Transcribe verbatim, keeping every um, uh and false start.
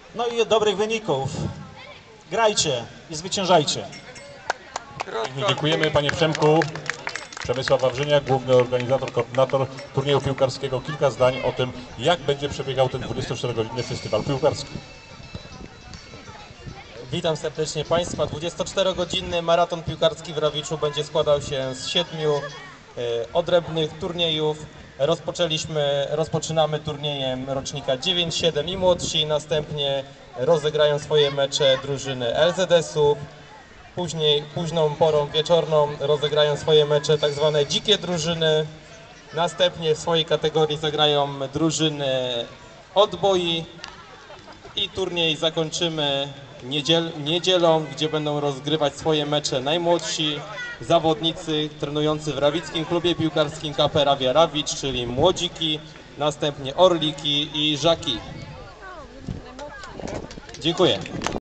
no i dobrych wyników. Grajcie i zwyciężajcie. Dziękujemy panie Przemku. Przemysław Wawrzyniak, główny organizator, koordynator turnieju piłkarskiego. Kilka zdań o tym, jak będzie przebiegał ten dwudziestoczterogodzinny festiwal piłkarski. Witam serdecznie Państwa. dwudziestoczterogodzinny maraton piłkarski w Rawiczu będzie składał się z siedmiu e, odrębnych turniejów. Rozpoczęliśmy, rozpoczynamy turniejem rocznika dziewięć siedem i młodsi, następnie rozegrają swoje mecze drużyny L Z S-u. Później, późną porą wieczorną rozegrają swoje mecze tak zwane dzikie drużyny. Następnie w swojej kategorii zagrają drużyny odboi i turniej zakończymy niedziel, niedzielą, gdzie będą rozgrywać swoje mecze najmłodsi zawodnicy trenujący w Rawickim Klubie Piłkarskim K P Rawia Rawicz, czyli młodziki, następnie orliki i żaki. Dziękuję.